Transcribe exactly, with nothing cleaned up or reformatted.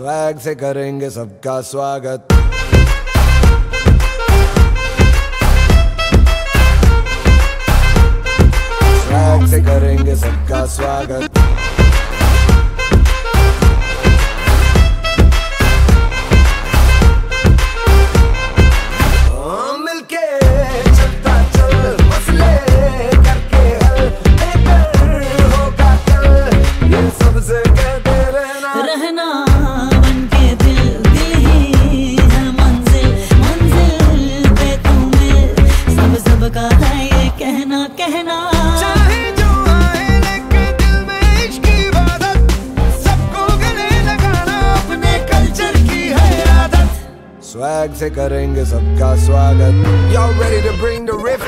Swag से करेंगे सबका स्वागत। स्वैग से करेंगे सबका स्वागत। स्वैग से करेंगे सबका स्वागत। Y'all ready to bring the riff